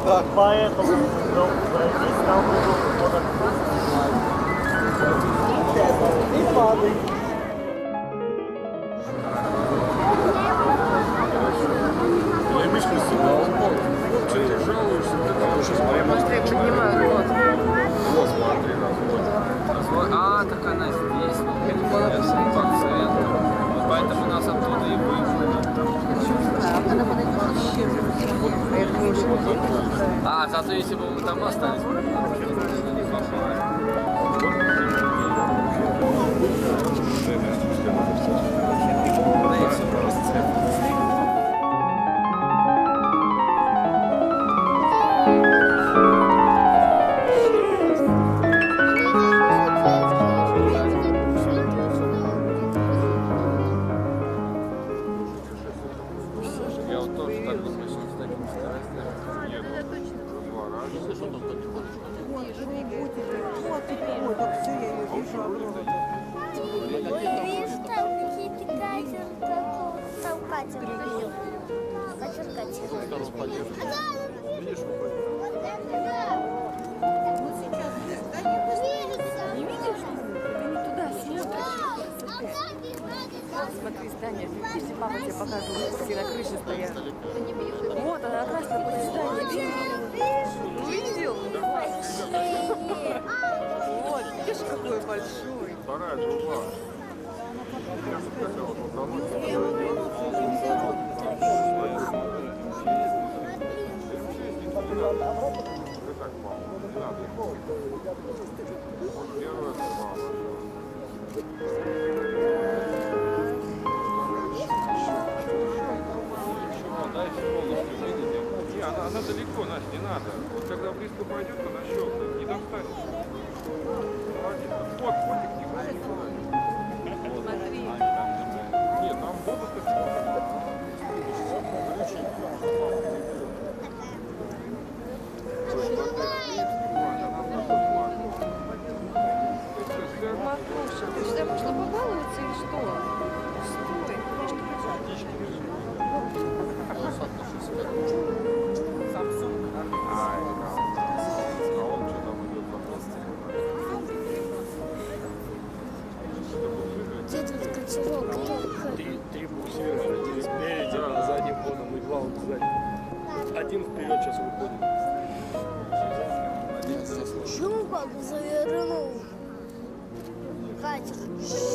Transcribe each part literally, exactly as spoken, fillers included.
Поэтому пройдись на угол, вот и падай. Что ты жалуешься? Быстрее поднимаю вот. Вот, смотри, развод. А, так она здесь. По центру. Поэтому нас оттуда и выжили. Она подойдет вообще. А, зато если бы мы там остались, мы не попали. Я вот тоже так вот начал с таким скоростями. Нет, два раза. Ой, так все, я ее вижу огромное. Видишь, там какие-то катер, там катер. Катер, катер. Видишь, Не видишь? Ты не туда смотришь. Смотри, здание. Если папа тебе покажет, все на крыше стоят. Вот она, красная после здания. Увидел? Вот, видишь, какой большой. вторая труба. Так мало. Не надо. Первая труба. Дальше полностью выйдем. Не, она, она далеко, Настя, не надо. Вот когда близко пойдет, она щелкнет. Не достанет. Молодец. Вот, фотик не будет. Смотри. Нет, там бонус. Макуша, ты сюда пошла побаловаться или что? Стой, книжки Samsung. А он что там идет Где тут катерок только? Три, три буксира, один спереди, а задним ходом и два вот сзади. Один вперед сейчас выходит. Чего как завернул? Катер.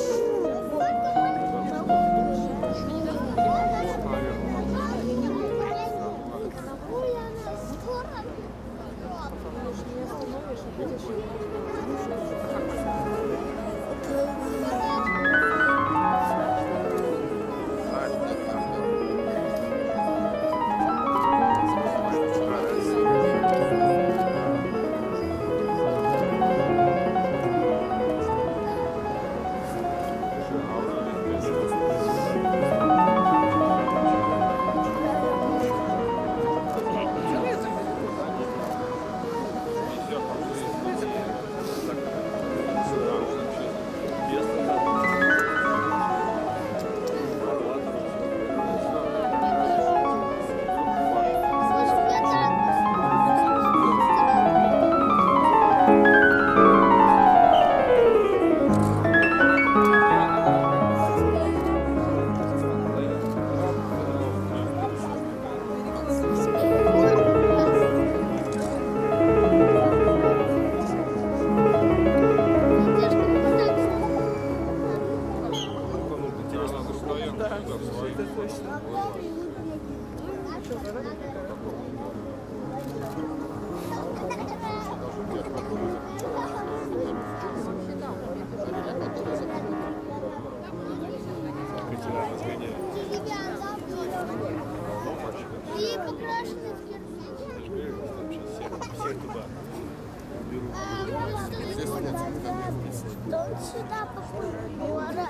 И покрашены в кирпич. Все туда. А, вот что он сюда попал.